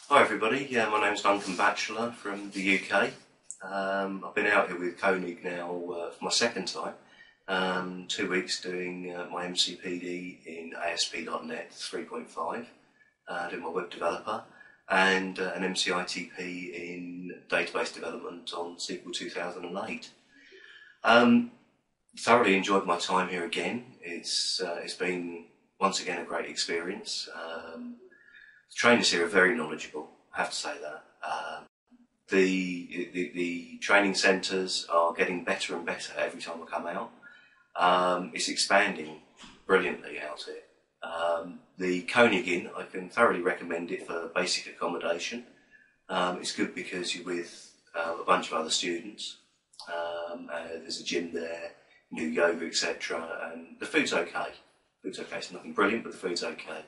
Hi everybody, my name's Duncan Batchelor from the UK. I've been out here with Koenig now for my second time. 2 weeks doing my MCPD in ASP.NET 3.5, doing my Web Developer, and an MCITP in database development on SQL 2008. Thoroughly enjoyed my time here again. It's been once again a great experience. The trainers here are very knowledgeable, I have to say that. The training centres are getting better and better every time I come out. It's expanding brilliantly out here. The Koenig Inn, I can thoroughly recommend it for basic accommodation. It's good because you're with a bunch of other students. There's a gym there, you do yoga, etc. And the food's okay. It's nothing brilliant, but the food's okay.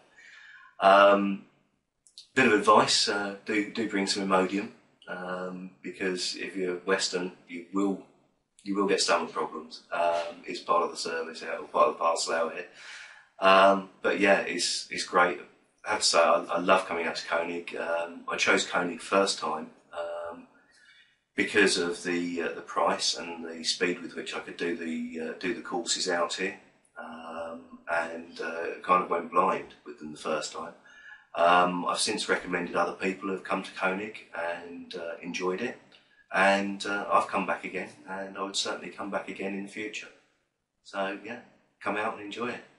Bit of advice, do bring some Imodium, because if you're Western, you will get stomach problems. It's part of the service, or part of the parcel out here. But yeah, it's great. I have to say, I love coming out to Koenig. I chose Koenig first time because of the price and the speed with which I could do the courses out here, and kind of went blind with them the first time. I've since recommended other people who have come to Koenig and enjoyed it, and I've come back again, and I would certainly come back again in the future. So yeah, come out and enjoy it.